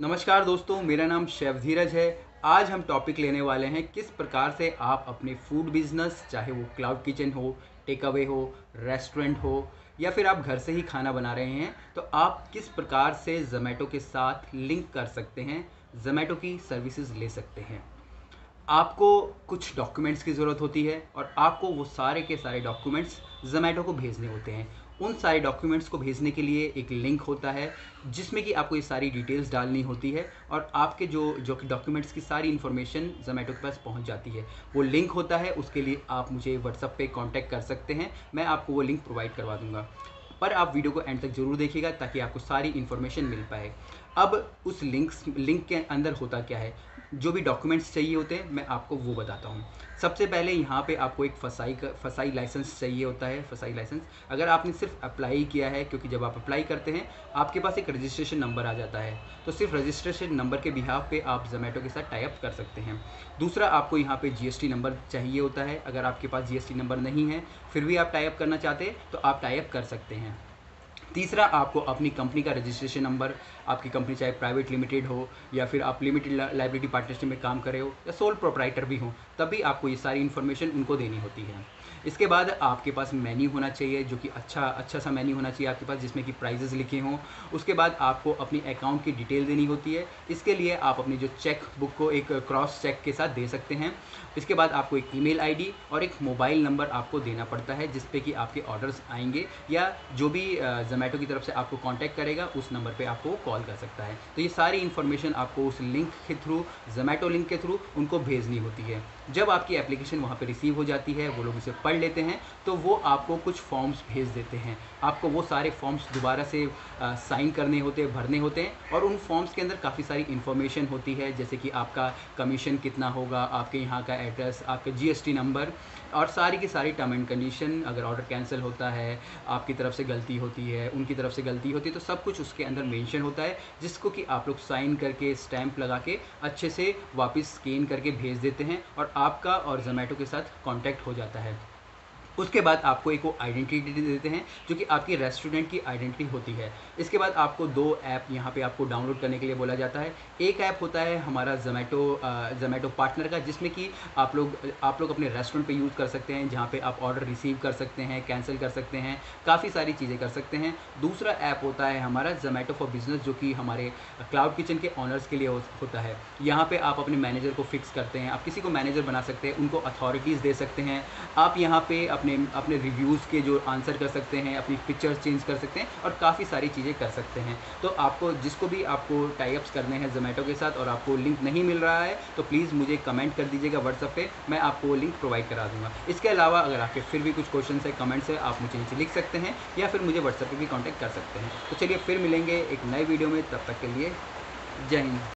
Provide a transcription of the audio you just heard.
नमस्कार दोस्तों, मेरा नाम शेफ धीरज है। आज हम टॉपिक लेने वाले हैं किस प्रकार से आप अपने फूड बिजनेस, चाहे वो क्लाउड किचन हो, टेक अवे हो, रेस्टोरेंट हो या फिर आप घर से ही खाना बना रहे हैं, तो आप किस प्रकार से ज़ोमैटो के साथ लिंक कर सकते हैं, ज़ोमैटो की सर्विसेज ले सकते हैं। आपको कुछ डॉक्यूमेंट्स की ज़रूरत होती है और आपको वो सारे के सारे डॉक्यूमेंट्स ज़ोमैटो को भेजने होते हैं। उन सारे डॉक्यूमेंट्स को भेजने के लिए एक लिंक होता है जिसमें कि आपको ये सारी डिटेल्स डालनी होती है और आपके जो कि डॉक्यूमेंट्स की सारी इन्फॉर्मेशन ज़ोमैटो के पास पहुंच जाती है। वो लिंक होता है, उसके लिए आप मुझे व्हाट्सएप पे कांटेक्ट कर सकते हैं, मैं आपको वो लिंक प्रोवाइड करवा दूंगा। पर आप वीडियो को एंड तक जरूर देखिएगा ताकि आपको सारी इन्फॉर्मेशन मिल पाए। अब उस लिंक के अंदर होता क्या है, जो भी डॉक्यूमेंट्स चाहिए होते हैं मैं आपको वो बताता हूँ। सबसे पहले यहाँ पे आपको एक फसाई लाइसेंस चाहिए होता है। फसाई लाइसेंस अगर आपने सिर्फ अप्लाई किया है, क्योंकि जब आप अप्लाई करते हैं आपके पास एक रजिस्ट्रेशन नंबर आ जाता है, तो सिर्फ रजिस्ट्रेशन नंबर के बिहाफ पे आप ज़ोमैटो के साथ टाई अप कर सकते हैं। दूसरा, आपको यहाँ पे जीएसटी नंबर चाहिए होता है। अगर आपके पास जीएसटी नंबर नहीं है फिर भी आप टाई अप करना चाहते हैं तो आप टाई अप कर सकते हैं। तीसरा, आपको अपनी कंपनी का रजिस्ट्रेशन नंबर, आपकी कंपनी चाहे प्राइवेट लिमिटेड हो या फिर आप लिमिटेड लाइबिलिटी पार्टनरशिप में काम कर रहे हो या सोल प्रोप्राइटर भी हो, तब भी आपको ये सारी इन्फॉर्मेशन उनको देनी होती है। इसके बाद आपके पास मेन्यू होना चाहिए, जो कि अच्छा सा मेन्यू होना चाहिए आपके पास, जिसमें कि प्राइजेस लिखे हों। उसके बाद आपको अपनी अकाउंट की डिटेल देनी होती है। इसके लिए आप अपनी जो चेक बुक को एक क्रॉस चेक के साथ दे सकते हैं। इसके बाद आपको एक ईमेल आईडी और एक मोबाइल नंबर आपको देना पड़ता है, जिस पे कि आपके ऑर्डर्स आएंगे या जो भी ज़ोमैटो की तरफ से आपको कांटेक्ट करेगा उस नंबर पे आपको कॉल कर सकता है। तो ये सारी इन्फॉर्मेशन आपको उस लिंक के थ्रू, ज़ोमैटो लिंक के थ्रू उनको भेजनी होती है। जब आपकी एप्लीकेशन वहाँ पे रिसीव हो जाती है, वो लोग इसे पढ़ लेते हैं, तो वो आपको कुछ फॉर्म्स भेज देते हैं। आपको वो सारे फॉर्म्स दोबारा से साइन करने होते हैं, भरने होते हैं, और उन फॉर्म्स के अंदर काफ़ी सारी इन्फॉर्मेशन होती है, जैसे कि आपका कमीशन कितना होगा, आपके यहाँ का एड्रेस, आपका जीएसटी नंबर और सारी की सारी टर्म एंड कंडीशन। अगर ऑर्डर कैंसिल होता है, आपकी तरफ से गलती होती है, उनकी तरफ से गलती होती है, तो सब कुछ उसके अंदर मेंशन होता है, जिसको कि आप लोग साइन करके स्टैंप लगा के अच्छे से वापस स्कैन करके भेज देते हैं और आपका और ज़ोमैटो के साथ कांटेक्ट हो जाता है। उसके बाद आपको एक वो आइडेंटिटी देते हैं, जो कि आपकी रेस्टोरेंट की आइडेंटिटी होती है। इसके बाद आपको 2 ऐप यहाँ पे आपको डाउनलोड करने के लिए बोला जाता है। एक ऐप होता है हमारा ज़ोमैटो पार्टनर का, जिसमें कि आप लोग अपने रेस्टोरेंट पे यूज़ कर सकते हैं, जहाँ पे आप ऑर्डर रिसीव कर सकते हैं, कैंसिल कर सकते हैं, काफ़ी सारी चीज़ें कर सकते हैं। दूसरा ऐप होता है हमारा ज़ोमैटो फॉर बिज़नेस, जो कि हमारे क्लाउड किचन के ऑनर्स के लिए होता है। यहाँ पे आप अपने मैनेजर को फिक्स करते हैं, आप किसी को मैनेजर बना सकते हैं, उनको अथॉरिटीज़ दे सकते हैं। आप यहाँ पे अपने रिव्यूज़ के जो आंसर कर सकते हैं, अपनी पिक्चर्स चेंज कर सकते हैं और काफ़ी सारी चीज़ें कर सकते हैं। तो आपको जिसको भी आपको टाई अप्स करने हैं ज़ोमैटो के साथ और आपको लिंक नहीं मिल रहा है, तो प्लीज़ मुझे कमेंट कर दीजिएगा व्हाट्सएप पे, मैं आपको वो लिंक प्रोवाइड करा दूँगा। इसके अलावा अगर आपके फिर भी कुछ क्वेश्चन है, कमेंट्स है, आप मुझे नीचे लिख सकते हैं या फिर मुझे व्हाट्सएप पे भी कॉन्टैक्ट कर सकते हैं। तो चलिए फिर मिलेंगे एक नए वीडियो में, तब तक के लिए जय हिंद।